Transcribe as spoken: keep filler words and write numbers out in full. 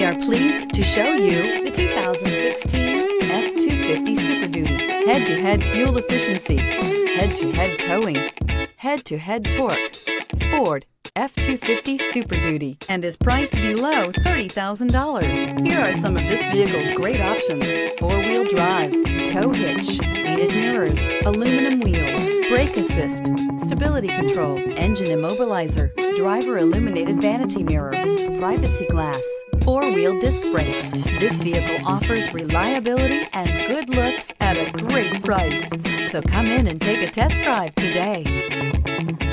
We are pleased to show you the two thousand sixteen F two fifty Super Duty. Head-to-head fuel efficiency, head-to-head towing, head-to-head torque. Ford F two fifty Super Duty, and is priced below thirty thousand dollars. Here are some of this vehicle's great options: four-wheel drive, tow hitch, heated mirrors, aluminum wheels, brake assist, stability control, engine immobilizer, driver illuminated vanity mirror, privacy glass, four-wheel disc brakes. This vehicle offers reliability and good looks at a great price. So come in and take a test drive today.